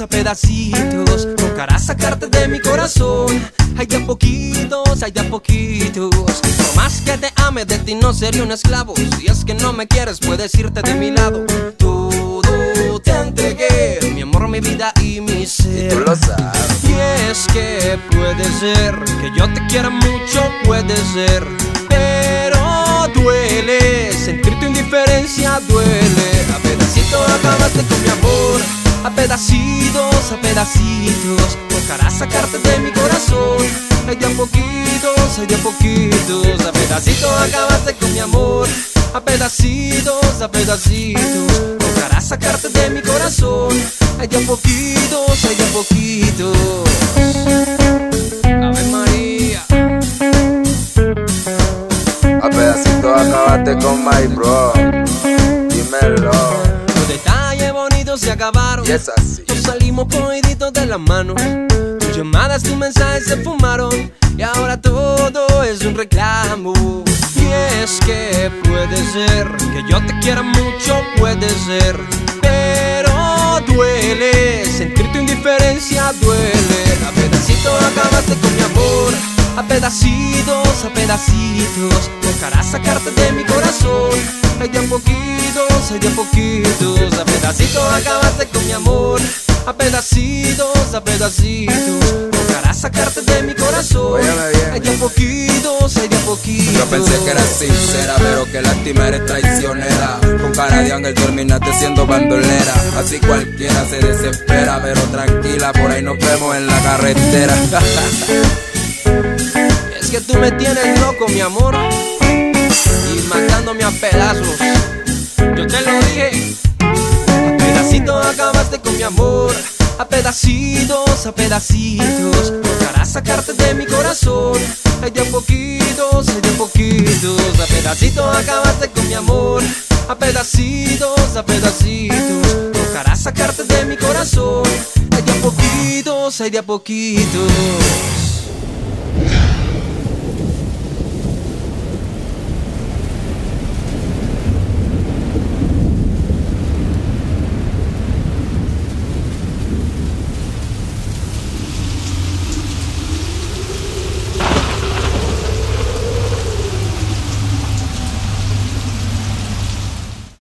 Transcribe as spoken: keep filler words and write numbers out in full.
a pedacitos, tocará sacarte de mi corazón. Ay, de a poquitos, ay, de a poquitos. Por más que te ame, de ti no seré un esclavo. Si es que no me quieres, puedes irte de mi lado. Todo te entregué, mi amor, mi vida y mi ser. Y tú lo sabes. Y es que puede ser que yo te quiera mucho, puede ser, pero duele, sentir tu indiferencia duele. A pedacitos acabaste con mi amor, a pedacitos, a pedacitos, tocará sacarte de mi corazón. Ay, de a poquitos, ay, de a poquitos. A pedacitos acabaste con mi amor, a pedacitos, a pedacitos, tocará sacarte de mi corazón. Ay, de a poquitos, ay, de a poquitos. Ave María. A pedacitos acabaste con my bro. Dímelo. Los detalles bonitos se acabaron. Y es así. Nos salimos cogiditos de la mano. Tus llamadas, tus mensajes se fumaron. Y ahora todo es un reclamo. Y es que puede ser que yo te quiera mucho, puede ser, pero duele, sentir tu indiferencia duele. A pedacitos acabaste con mi amor, a pedacitos, a pedacitos, tocará sacarte de mi corazón. Ay, de a poquitos, ay, de a poquitos. A pedacitos acabaste con mi amor, a pedacitos, a pedacitos, tocará sacarte de mi corazón. Óyeme bien. Ay, de a poquitos, ay, de a poquitos. Yo pensé que eras sincera, pero que lástima eres traicionera. Con cara de ángel terminaste siendo bandolera. Así cualquiera se desespera, pero tranquila, por ahí nos vemos en la carretera. Es que tú me tienes loco, mi amor, y matándome a pedazos. Yo te lo dije. A pedacitos acabaste con mi amor, a pedacitos, a pedacitos, tocará sacarte de mi corazón. Ay, de a poquitos, ay, de a poquitos. A pedacitos acabaste con mi amor, a pedacitos, a pedacitos, tocará sacarte de mi corazón. Ay, de a poquitos, ay, de a poquitos.